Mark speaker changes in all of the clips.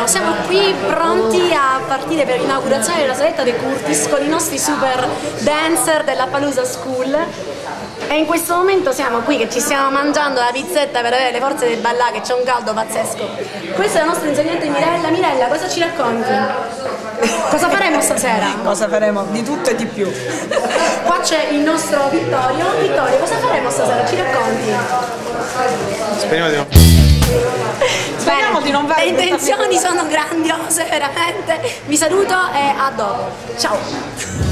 Speaker 1: siamo qui pronti a partire per l'inaugurazione della saletta De Curtis con i nostri super dancer della Palusa School. E in questo momento siamo qui che ci stiamo mangiando la pizzetta per avere le forze di ballare, che c'è un caldo pazzesco. Questa è la nostra insegnante Mirella. Mirella, cosa ci racconti? Cosa faremo stasera?
Speaker 2: Cosa faremo? Di tutto e di più.
Speaker 1: Qua c'è il nostro Vittorio. Vittorio, cosa faremo stasera? Ci racconti?
Speaker 2: Speriamo di non fare.
Speaker 1: Le intenzioni sono grandiose, veramente. Vi saluto e a dopo. Ciao.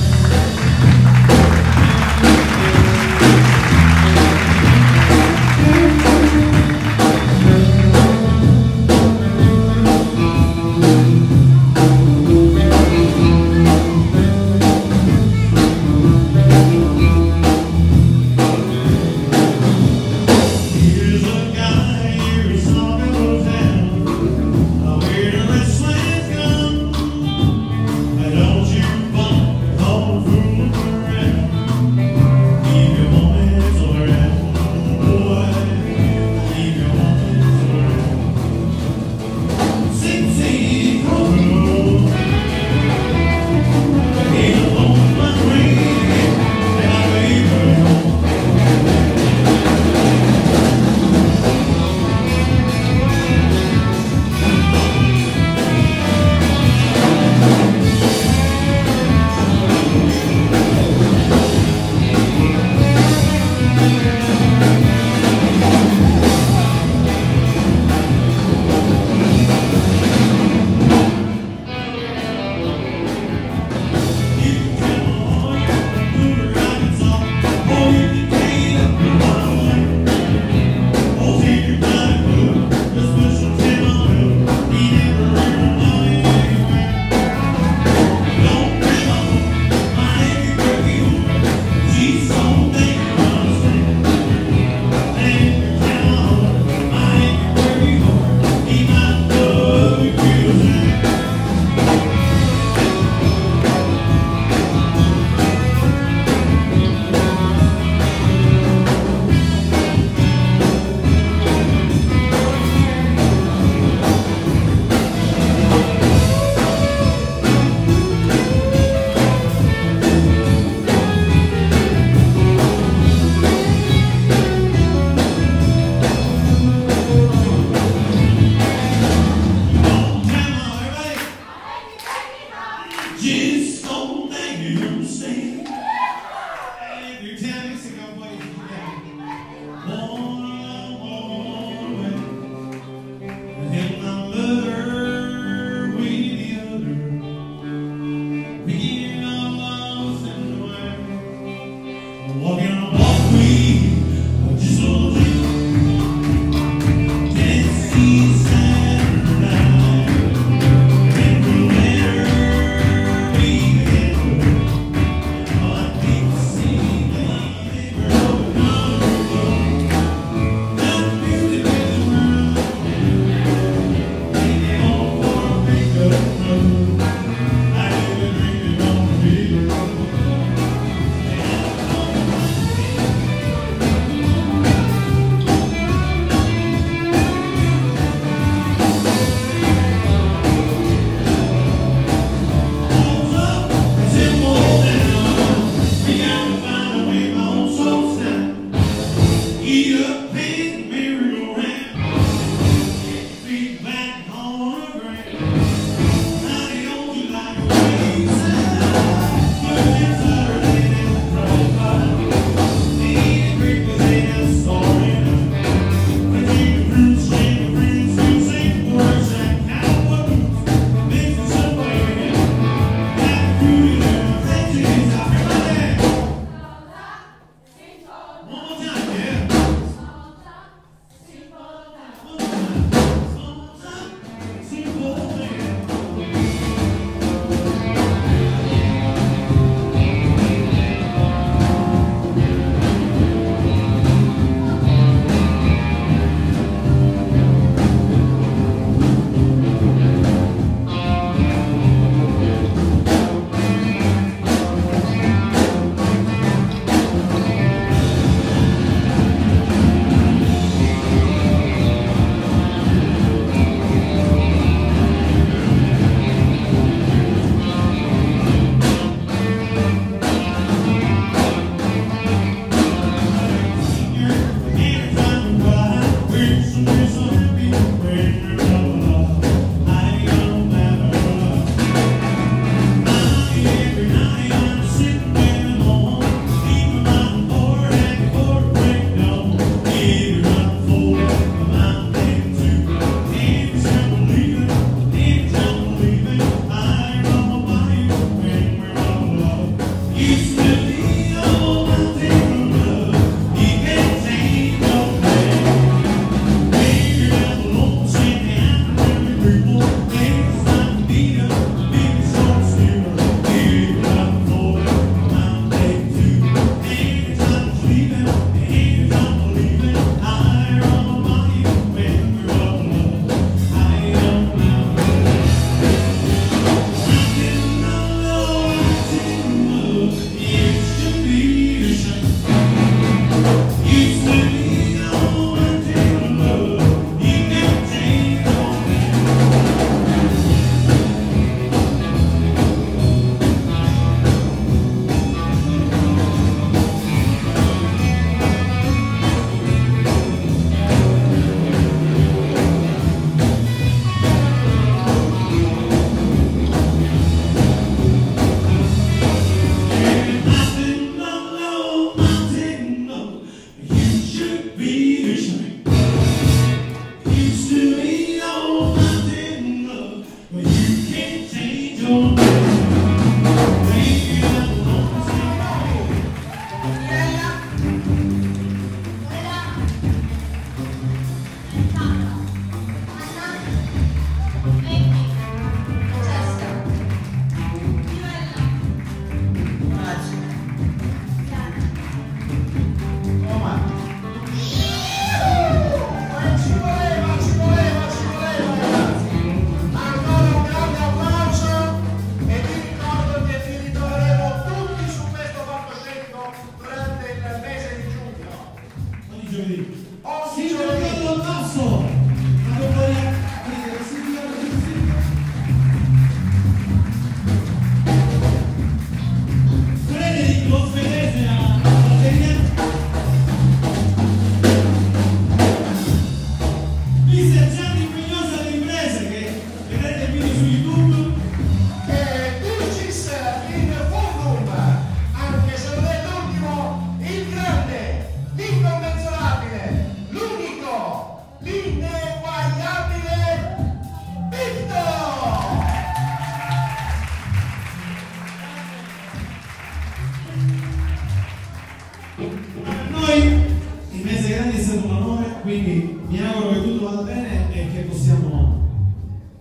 Speaker 3: quindi mi auguro che tutto vada bene e che possiamo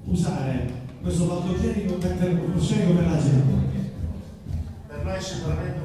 Speaker 3: usare questo palcoscenico per la gente.
Speaker 4: Per noi sicuramente